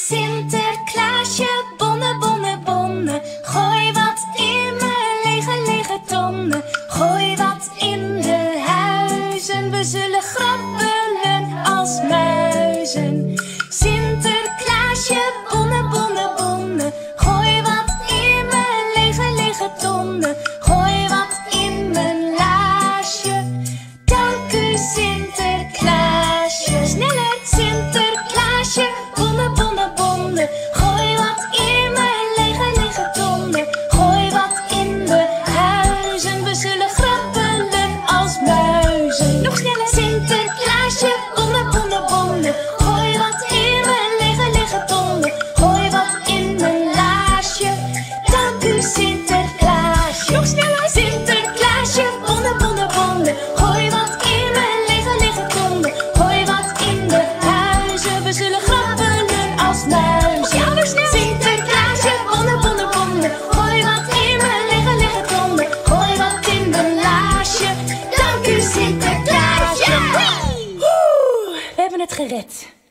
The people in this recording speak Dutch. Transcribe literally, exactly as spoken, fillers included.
Sinterklaasje, bonne, bonne, bonne. Gooi wat in mijn lege, lege tonnen. Gooi wat in de huizen. We zullen grappelen als muizen. Sinterklaasje, bonne, bonne, bonne. Gooi wat in mijn lege, lege tonnen. Gooi wat in mijn laasje. Dank u, Sinterklaasje. Sneller, Sinterklaasje, bonne, bonne, bonne. Gooi wat in mijn lege, lege tonnen. Gooi wat in de huizen. We zullen grappelen als muizen. Nog sneller, Sinterklaasje, bonne, bonne, bonne. Gooi wat in mijn lege, lege tonnen. Gooi wat in mijn laasje. Dank u, Sinterklaasje. Nog sneller, Sinterklaasje, bonne, bonne, bonne. Gooi wat in mijn lege, lege tonnen. Gooi wat in de huizen. We zullen grappelen als muizen. Ja, nog snel. Sinterklaasje, bonne, bonne, bonne. Gooi wat in mijn lege, lege tonnen. Gooi wat in mijn laasje. Dank u, Sinterklaasje. Woe! We hebben het gered.